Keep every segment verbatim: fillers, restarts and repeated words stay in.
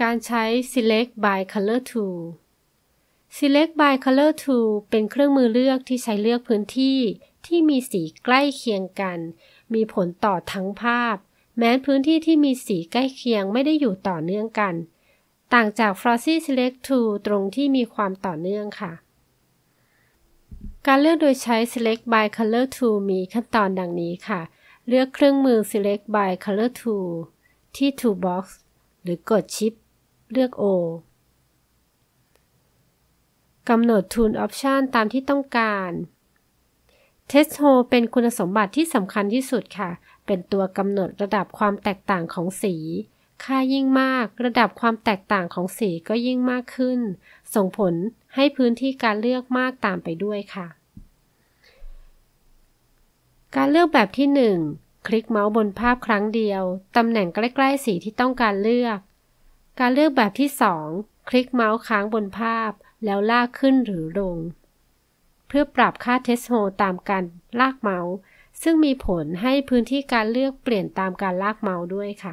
การใช้ Select by Color Tool Select by Color Tool เป็นเครื่องมือเลือกที่ใช้เลือกพื้นที่ที่มีสีใกล้เคียงกันมีผลต่อทั้งภาพแม้พื้นที่ที่มีสีใกล้เคียงไม่ได้อยู่ต่อเนื่องกันต่างจาก Flossy Select Tool ตรงที่มีความต่อเนื่องค่ะการเลือกโดยใช้ Select by Color Tool มีขั้นตอนดังนี้ค่ะเลือกเครื่องมือ Select by Color Tool ที่ Toolbox หรือกดชิปเลือก O กำหนด Tool Option ตามที่ต้องการ Test Hole เป็นคุณสมบัติที่สำคัญที่สุดค่ะเป็นตัวกำหนดระดับความแตกต่างของสีค่ายิ่งมากระดับความแตกต่างของสีก็ยิ่งมากขึ้นส่งผลให้พื้นที่การเลือกมากตามไปด้วยค่ะการเลือกแบบที่หนึ่งคลิกเมาส์บนภาพครั้งเดียวตำแหน่งใกล้ๆสีที่ต้องการเลือกการเลือกแบบที่สองคลิกเมาส์ค้างบนภาพแล้วลากขึ้นหรือลงเพื่อปรับค่า Test Hole ตามการลากเมาส์ซึ่งมีผลให้พื้นที่การเลือกเปลี่ยนตามการลากเมาส์ด้วยค่ะ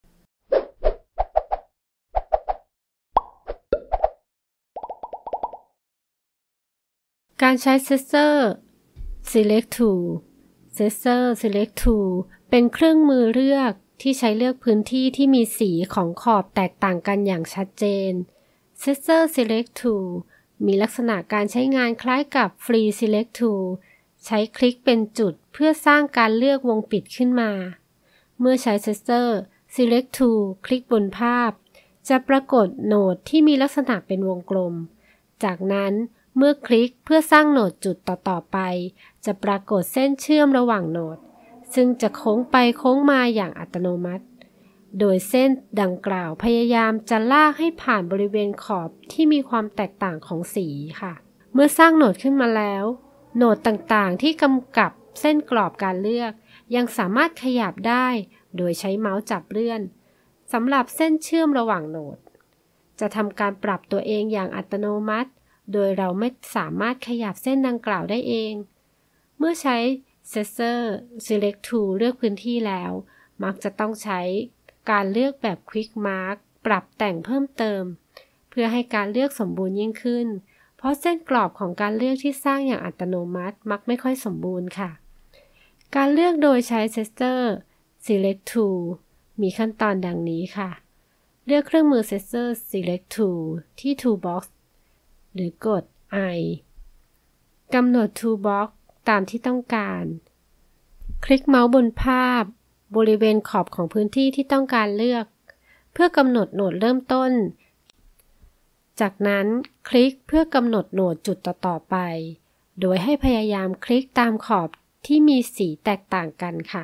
การใช้ Scissor Select Tool Scissor Select Tool เป็นเครื่องมือเลือกที่ใช้เลือกพื้นที่ที่มีสีของขอบแตกต่างกันอย่างชัดเจน Scissor Select Tool มีลักษณะการใช้งานคล้ายกับ Free Select Tool ใช้คลิกเป็นจุดเพื่อสร้างการเลือกวงปิดขึ้นมาเมื่อใช้ Scissor Select Tool คลิกบนภาพจะปรากฏโหนดที่มีลักษณะเป็นวงกลมจากนั้นเมื่อคลิกเพื่อสร้างโหนดจุดต่อๆไปจะปรากฏเส้นเชื่อมระหว่างโหนดซึ่งจะโค้งไปโค้งมาอย่างอัตโนมัติโดยเส้นดังกล่าวพยายามจะลากให้ผ่านบริเวณขอบที่มีความแตกต่างของสีค่ะเมื่อสร้างโหนดขึ้นมาแล้วโหนดต่างๆที่กำกับเส้นกรอบการเลือกยังสามารถขยับได้โดยใช้เมาส์จับเลื่อนสำหรับเส้นเชื่อมระหว่างโหนดจะทำการปรับตัวเองอย่างอัตโนมัติโดยเราไม่สามารถขยับเส้นดังกล่าวได้เองเมื่อใช้ Scissor Select Tool เลือกพื้นที่แล้วมักจะต้องใช้การเลือกแบบ Quick Mark ปรับแต่งเพิ่มเติมเพื่อให้การเลือกสมบูรณ์ยิ่งขึ้นเพราะเส้นกรอบของการเลือกที่สร้างอย่างอัตโนมัติมักไม่ค่อยสมบูรณ์ค่ะการเลือกโดยใช้ Scissor Select Tool มีขั้นตอนดังนี้ค่ะเลือกเครื่องมือ Scissor Select Tool ที่ Toolbox หรือกด I กำหนด Toolbox ตามที่ต้องการคลิกเมาส์บนภาพบริเวณขอบของพื้นที่ที่ต้องการเลือกเพื่อกำหนดโหนดเริ่มต้นจากนั้นคลิกเพื่อกำหนดโหนดจุดต่อๆไปโดยให้พยายามคลิกตามขอบที่มีสีแตกต่างกันค่ะ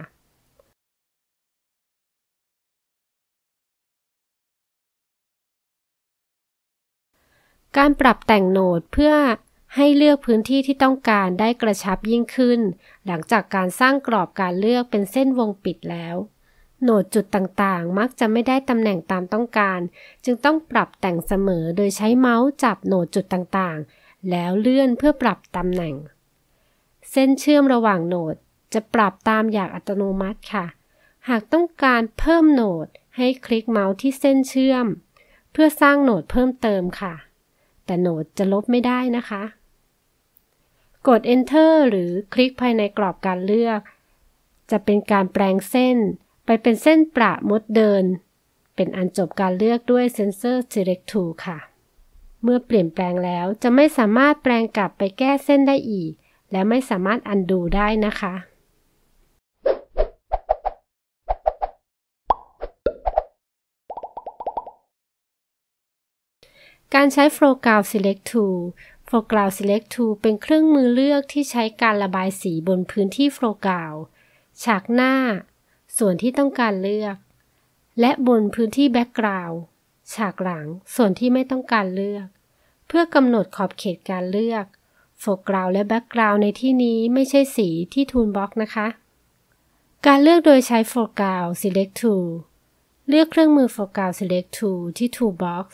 การปรับแต่งโหนดเพื่อให้เลือกพื้นที่ที่ต้องการได้กระชับยิ่งขึ้นหลังจากการสร้างกรอบการเลือกเป็นเส้นวงปิดแล้วโหนดจุดต่างๆมักจะไม่ได้ตำแหน่งตามต้องการจึงต้องปรับแต่งเสมอโดยใช้เมาส์จับโหนดจุดต่างๆแล้วเลื่อนเพื่อปรับตำแหน่งเส้นเชื่อมระหว่างโหนดจะปรับตามอย่างอัตโนมัติค่ะหากต้องการเพิ่มโหนดให้คลิกเมาส์ที่เส้นเชื่อมเพื่อสร้างโหนดเพิ่มเติมค่ะแต่โหนดจะลบไม่ได้นะคะกด Enter หรือคลิกภายในกรอบการเลือกจะเป็นการแปลงเส้นไปเป็นเส้นประมดเดินเป็นอันจบการเลือกด้วย Scissor Select Tool ค่ะเมื่อเปลี่ยนแปลงแล้วจะไม่สามารถแปลงกลับไปแก้เส้นได้อีกและไม่สามารถ undo ได้นะคะการใช้ Foreground Select Tool Foreground Select Tool เป็นเครื่องมือเลือกที่ใช้การระบายสีบนพื้นที่ Foreground ฉากหน้าส่วนที่ต้องการเลือกและบนพื้นที่ Background ฉากหลังส่วนที่ไม่ต้องการเลือกเพื่อกำหนดขอบเขตการเลือก Foreground และ Background ในที่นี้ไม่ใช่สีที่ Toolbox นะคะการเลือกโดยใช้ Foreground Select Tool เลือกเครื่องมือ Foreground Select Tool ที่ Toolbox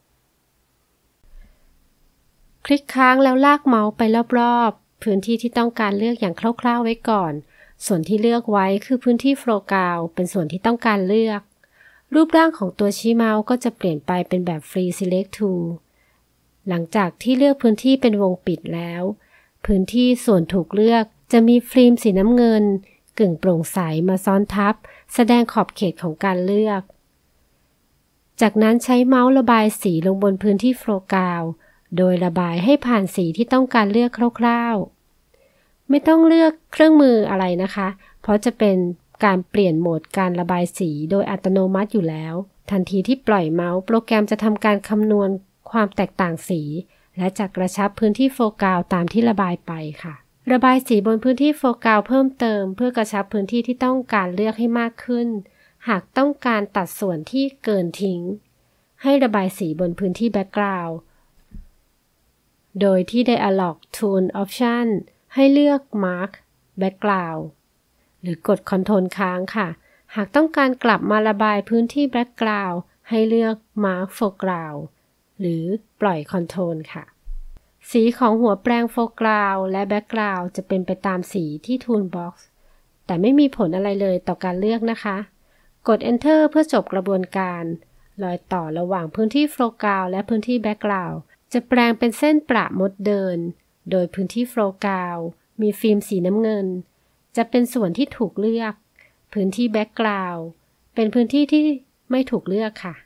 คลิกค้างแล้วลากเมาส์ไปรอบๆพื้นที่ที่ต้องการเลือกอย่างคร่าวๆไว้ก่อนส่วนที่เลือกไว้คือพื้นที่ Foreground เป็นส่วนที่ต้องการเลือกรูปร่างของตัวชี้เมาส์ก็จะเปลี่ยนไปเป็นแบบ Free Select Tool หลังจากที่เลือกพื้นที่เป็นวงปิดแล้วพื้นที่ส่วนถูกเลือกจะมีฟิล์มสีน้ำเงินกึ่งโปร่งใสมาซ้อนทับแสดงขอบเขตของการเลือกจากนั้นใช้เมาส์ระบายสีลงบนพื้นที่โฟลว์กราวด์โดยระบายให้ผ่านสีที่ต้องการเลือกคร่าวๆไม่ต้องเลือกเครื่องมืออะไรนะคะเพราะจะเป็นการเปลี่ยนโหมดการระบายสีโดยอัตโนมัติอยู่แล้วทันทีที่ปล่อยเมาส์โปรแกรมจะทำการคำนวณความแตกต่างสีและจะกระชับพื้นที่โฟลว์กราวด์ตามที่ระบายไปค่ะระบายสีบนพื้นที่โฟลว์กราวด์เพิ่มเติมเพื่อกระชับพื้นที่ที่ต้องการเลือกให้มากขึ้นหากต้องการตัดส่วนที่เกินทิ้งให้ระบายสีบนพื้นที่แบ็กกราวด์โดยที่ Dialog Tool Option ให้เลือก Mark Background หรือกด Ctrl ค้างค่ะหากต้องการกลับมาระบายพื้นที่ Background ให้เลือก Mark Foreground หรือปล่อย Ctrl ค่ะสีของหัวแปรง Foreground และ Background จะเป็นไปตามสีที่ Toolbox แต่ไม่มีผลอะไรเลยต่อการเลือกนะคะกด Enter เพื่อจบกระบวนการรอยต่อระหว่างพื้นที่ Foreground และพื้นที่ Background จะแปลงเป็นเส้นประมดเดินโดยพื้นที่ Foreground มีฟิล์มสีน้ำเงินจะเป็นส่วนที่ถูกเลือกพื้นที่ Background เป็นพื้นที่ที่ไม่ถูกเลือกค่ะ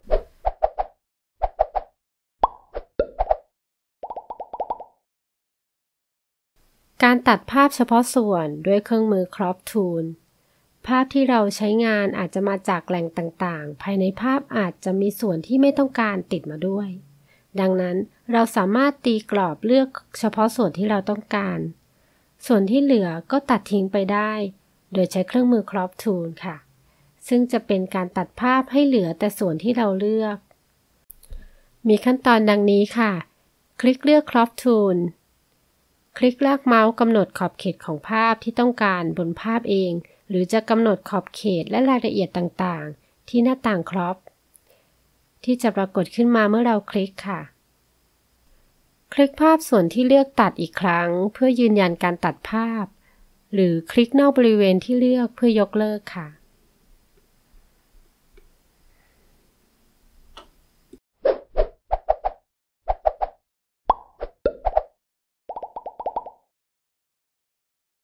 การตัดภาพเฉพาะส่วนด้วยเครื่องมือ Crop Tool ภาพที่เราใช้งานอาจจะมาจากแหล่งต่างๆภายในภาพอาจจะมีส่วนที่ไม่ต้องการติดมาด้วยดังนั้นเราสามารถตีกรอบเลือกเฉพาะส่วนที่เราต้องการส่วนที่เหลือก็ตัดทิ้งไปได้โดยใช้เครื่องมือ Crop Tool ค่ะซึ่งจะเป็นการตัดภาพให้เหลือแต่ส่วนที่เราเลือกมีขั้นตอนดังนี้ค่ะคลิกเลือก Crop Tool คลิกลากเมาส์กำหนดขอบเขตของภาพที่ต้องการบนภาพเองหรือจะกำหนดขอบเขตและรายละเอียดต่างๆที่หน้าต่าง Crop ที่จะปรากฏขึ้นมาเมื่อเราคลิกค่ะคลิกภาพส่วนที่เลือกตัดอีกครั้งเพื่อยืนยันการตัดภาพหรือคลิกนอกบริเวณที่เลือกเพื่อยกเลิกค่ะ